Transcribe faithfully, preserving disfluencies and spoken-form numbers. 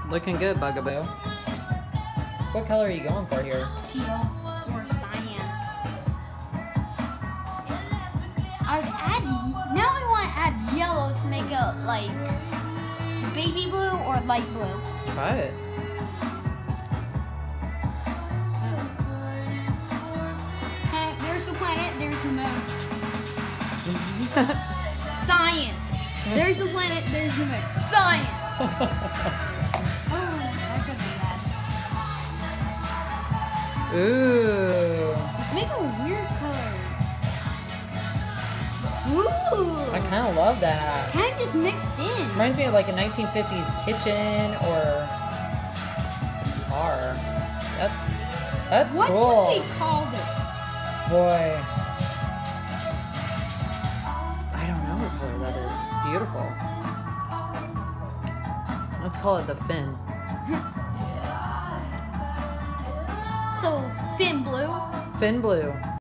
Looking good, Bugaboo. What color are you going for here? Teal or cyan. I would add, now I want to add yellow to make it like baby blue or light blue. Try it. Hey, there's the planet, there's the moon. Science. There's the planet, there's the moon. Science. Oh, that could be bad. Ooh. Let's make a weird color. Ooh. I kind of love that. Kind of just mixed in. Reminds me of like a nineteen fifties kitchen or car. That's that's What cool. would we call this? Boy. I don't know what color that is. It's beautiful. Let's call it the fin. So, fin blue. Fin blue.